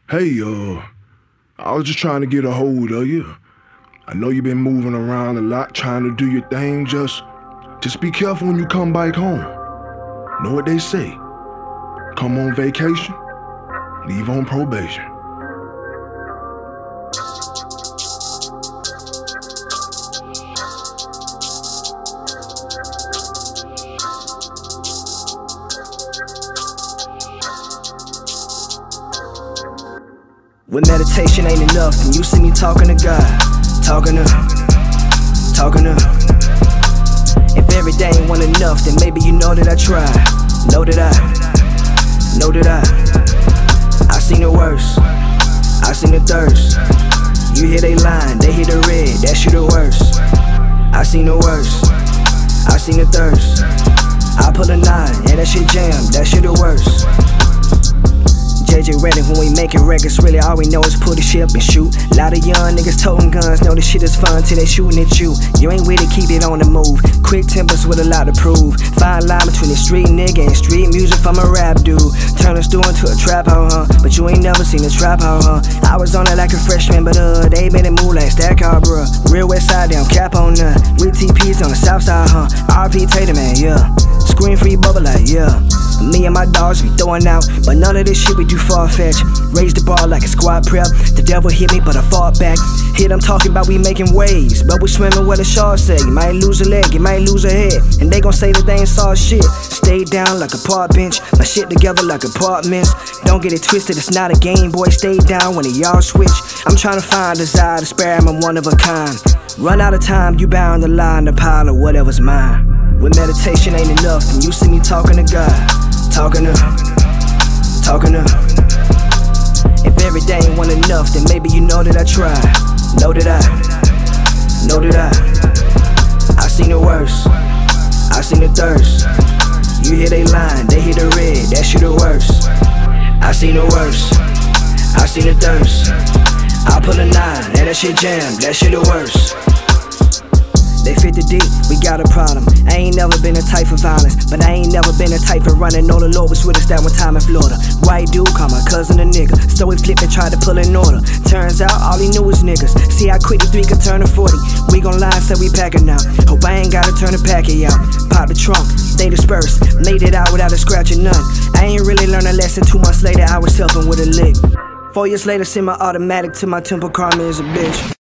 Hey, I was just trying to get a hold of you. I know you've been moving around a lot, trying to do your thing. Just be careful when you come back home. Know what they say? Come on vacation, leave on probation. When meditation ain't enough, then you see me talking to God, talking to. If every day ain't one enough, then maybe you know that I tried, know that I seen the worst, I seen the thirst. You hear they line, they hear the red, that shit the worst. I seen the worst, I seen the thirst. I pull a 9, yeah, that shit jam, that shit the worst. JJ Redick, when we making records, really all we know is pull the shit up and shoot. Lot of young niggas toting guns, know this shit is fun till they shooting at you. You ain't with it, keep it on the move. Quick tempers with a lot to prove. Fine line between the street nigga and street music from a rap dude. Turn a store into a trap hoe, huh? But you ain't never seen a trap hoe, huh? I was on it like a freshman, but they made it move like stack car, bruh. Real west side, they don't cap on none. With TPs on the south side, huh? RP Tatum, man, yeah. Screen free bubble like, yeah. Me and my dogs be throwing out, but none of this shit we do far-fetched. Raise the bar like a squad prep. The devil hit me, but I fought back. Hit I'm talking about we making waves, but we swimming where the sharks say. You might lose a leg, you might lose a head, and they gon' say that they ain't saw shit. Stay down like a park bench, my shit together like apartments. Don't get it twisted, it's not a game, boy. Stay down when y'all switch. I'm trying to find desire to spare him, I'm one of a kind. Run out of time, you bound to lie in the pile of whatever's mine. When meditation ain't enough, then you see me talking to God, talking to. If every day ain't one enough, then maybe you know that I tried, know that I seen the worst, I seen the thirst. You hear they line, they hear the red, that shit the worst. I seen the worst, I seen the thirst. I pull a 9, and that shit jam, that shit the worst. They 50 deep, we got a problem. I ain't never been a type for violence, but I ain't never been a type for running. Know the Lord was with us that one time in Florida. White dude called my cousin a nigga, so we flipped and tried to pull in order. Turns out all he knew was niggas. See how quick the 3 could turn to 40. We gon' lie, so we packing now. Hope I ain't gotta turn the packet out. Pop the trunk, they dispersed. Made it out without a scratch or none. I ain't really learned a lesson. 2 months later, I was helping with a lick. 4 years later, send my automatic to my temple. Karma is a bitch.